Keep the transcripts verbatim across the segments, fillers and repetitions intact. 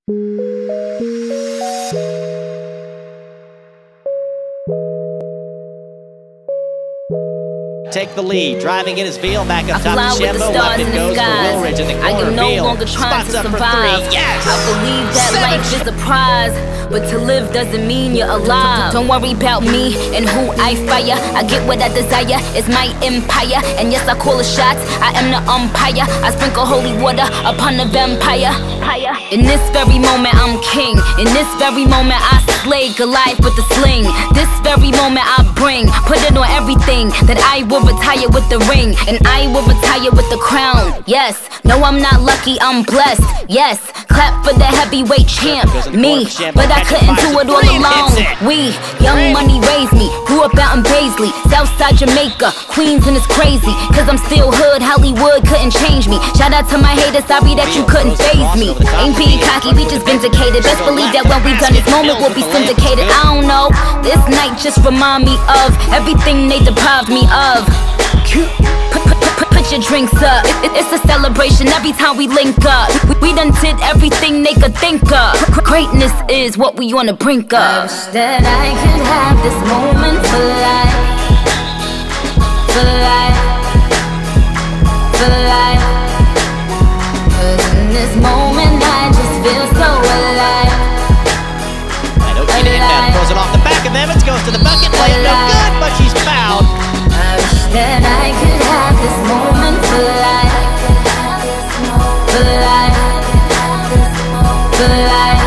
Take the lead, driving in his Veal back up top of Shambo, left it goes for Woolridge in the corner. I am no Veal longer trying spots to up survive. for three. Yes! I believe that Seven. life is a prize, but to live doesn't mean you're alive. Don't worry about me and who I fire. I get what I desire, it's my empire. And yes, I call the shots, I am the umpire. I sprinkle holy water upon the vampire. In this very moment I'm king. In this very moment I slay Goliath with the sling. This very moment I bring, put it on everything, that I will retire with the ring, and I will retire with the crown. Yes, no I'm not lucky, I'm blessed. Yes, clap for the heavyweight champ, me, but I couldn't do it all alone. We, young money raised me, grew up out in Paisley, Southside Jamaica, Queens, and it's crazy, cause I'm still hood, Hollywood couldn't change me. Shout out to my haters, sorry that you couldn't faze me. Ain't being cocky, we just vindicated. Best believe that when we done this moment will be syndicated. I don't know, this night just remind me of everything they deprived me of. Put, put, put, put your drinks up, it, it, it's a celebration every time we link up. We, we done did everything they could think of. Greatness is what we on the brink of. I wish that I could have this moment for life, for life, for life. Cause in this moment I just feel so alive. I don't get it now, throws it off the back of Evans, goes to the bucket, play it no good, but she's fouled. I wish that I could have this moment for life, for life, for life.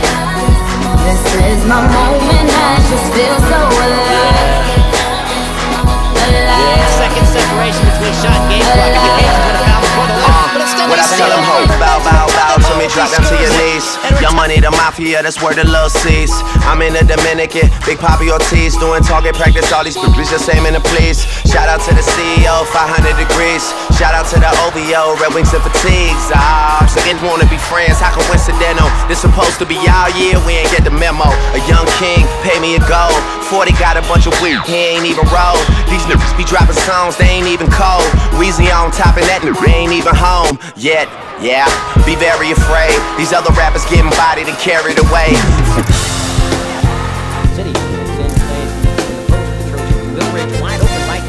This is my moment, I just feel so alive, alive. Yeah, second separation between shot and game clock indications when a foul before the line, but it's still what I tell them, ho, bow, bow, bow to me, drop down to your knees. Young Money, the Mafia, that's where the love sees. I'm in the Dominican, Big Papi Ortiz, doing target practice, all these bitches just aiming to please. Shout out to the C E O, five hundred degrees. Shout out to the O V O, Red Wings and Fatigues. Ah, so they wanna be friends, how coincidental? This supposed to be y'all year, we ain't get the memo. A young king, pay me a gold. forty got a bunch of weed, he ain't even roll. These niggas be dropping songs, they ain't even cold. Weezy on top of that, they ain't even home yet. Yeah, be very afraid. These other rappers getting bodied and carried away. City is in play in the post with the Trojans. Woolridge wide open, Mike.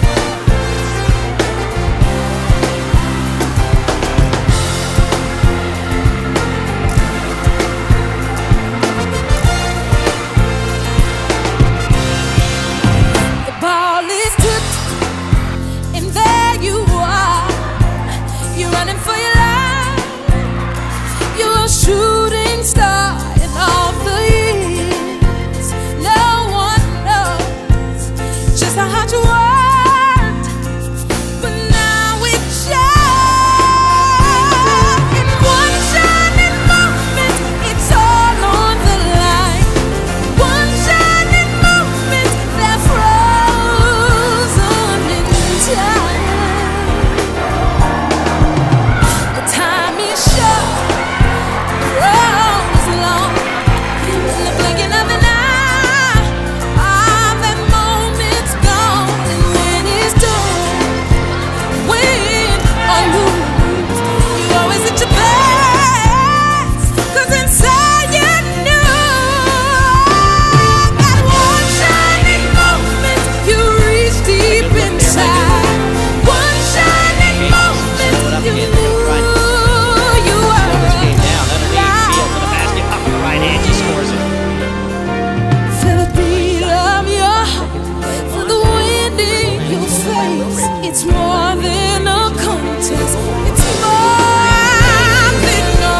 The ball is tipped, and there you are. You're running for your life. You're a shooting star in all the years. No one knows just how hard you worked, but now it shows. In one shining moment, it's all on the line. One shining moment that frozen in time. The time is short, the road is long. In the blinking of an eye, ah, that moment's gone, and then it's done. Win or lose, you always at your best, 'cause inside you knew that one shining moment you reach deep inside. One shining moment you knew you were Came down underneath, Veal to the basket, up the right hand, she scores it. Feel the beat of your heart, feel the wind in your face. It's more than a contest, it's more than a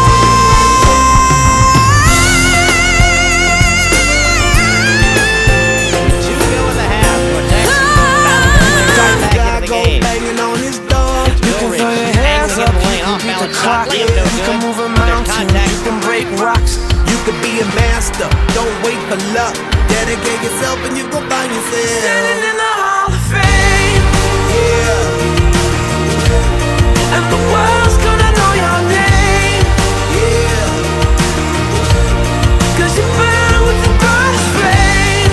Two go in the half for Texas. Foul back into the game. banging on his door. You can Woolridge throw your angling hands it up, away, you can off beat the balance shot, clock, layup yeah, no you can good. move a There's mountain, contact. you can break rocks, you can be a master. Don't wait for luck, dedicate yourself and you gon' find yourself standing in the Hall of Fame. Yeah, and the world's gonna know your name. Yeah, 'cause you burn with the burst flame.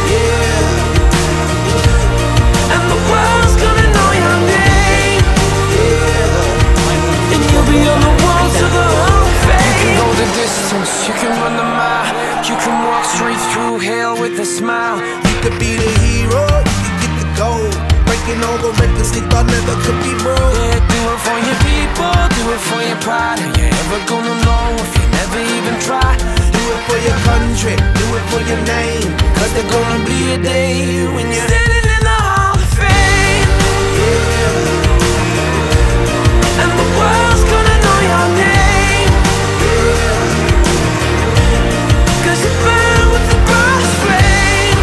Yeah, and the world's gonna know your name. Yeah, and you'll be on the walls of the Hall of Fame. You can go the distance. You can run the mile, you can walk straight through hell with a smile. You could be the hero, you could get the gold, breaking all the records they thought never could be broke. Yeah, do it for your people, do it for your pride. Are you ever gonna know if you never even try? Do it for your country, do it for your name, cause there's gonna be a day when you're standing in the Hall of Fame. Yeah. And the world's gonna know your name, yeah. Cause you burn with the burst flame,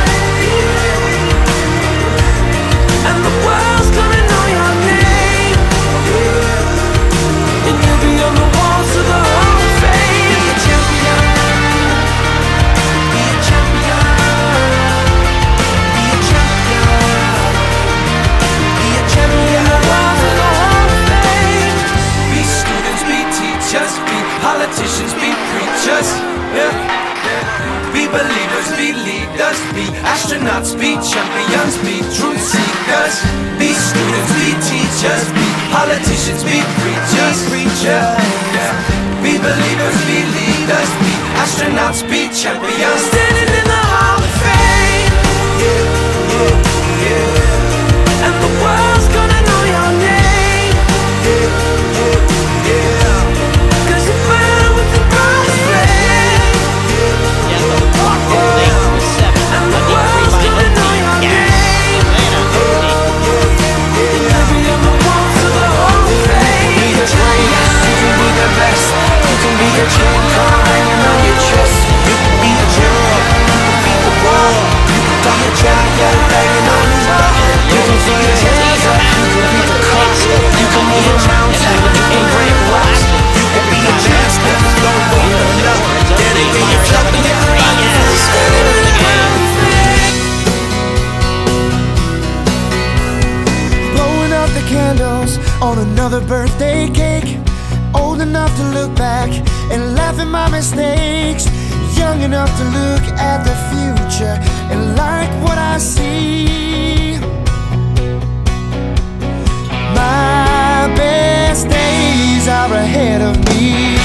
yeah. And the world's gonna know your name, yeah. And you'll be on the walls of the Hall of Fame. Be a champion, be a champion, be a champion, be a champion. On the walls of the Hall of Fame. Be students, be teachers, be politicians, be preachers, yeah. Be believers, be leaders, be astronauts, be champions, be truth seekers. Be students, be teachers, be politicians, be preachers, preachers, yeah. Be believers, be leaders, be astronauts, be champions. Standing in the Hall of Fame, yeah, yeah, yeah. And the world's gonna know your name, yeah, yeah, yeah. Cause you burn with the burst flame, Yeah, the clock rolled eight to seven. and the Monday world's three by gonna know Oakley. your Yeah. name. Atlanta, You'll be on the walls of the Hall of Fame. Be the greatest, you can be the best. You can be the chain car hanging on your chest. You can be the general, you can be the world. You can be the champion hanging on your wall. You can be the hands up, you can be the coach. You can move a mountain, you can break rocks. You can be a master, don't wait enough. Dedicate yourself to your life. Standing in the Hall of Fame. Blowing out the candles on another birthday cake. Old enough to look back and laugh at my mistakes. Young enough to look at the future and like what I see. My best days are ahead of me.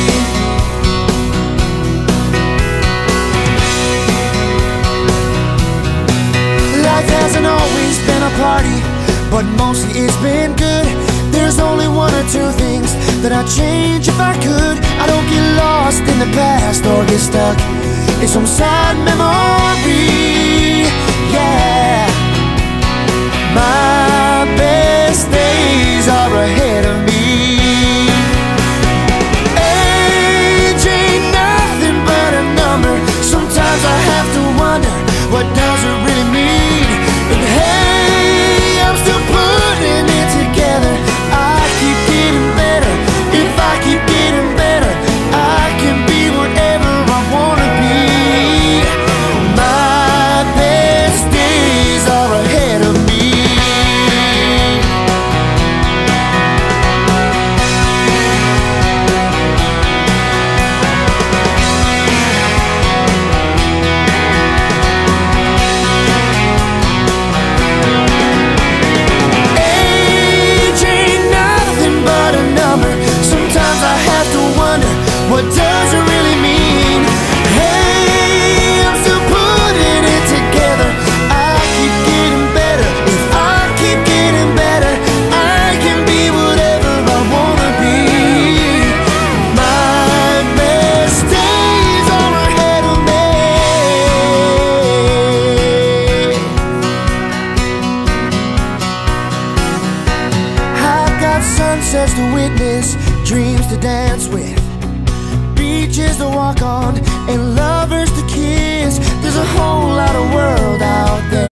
Life hasn't always been a party, but mostly it's been good. There's only one or two things that I'd change if I could. I don't get lost in the past or get stuck in some sad memory. Yeah, my best days are ahead of me. Age ain't nothing but a number. Sometimes I have to wonder, what does it really mean? And hey, I'm still putting it together. I keep getting better. If I keep getting better, I can be whatever I wanna be. My best days are ahead of me. Age ain't nothing but a number. Sometimes I have to wonder, what does it really mean? Hey, I'm still putting it together. I keep getting better. If I keep getting better, I can be whatever I wanna be. My best days are ahead of me. I've got sunsets to witness, dreams to dance with, beaches to walk on, and lovers to kiss. There's a whole lot of world out there.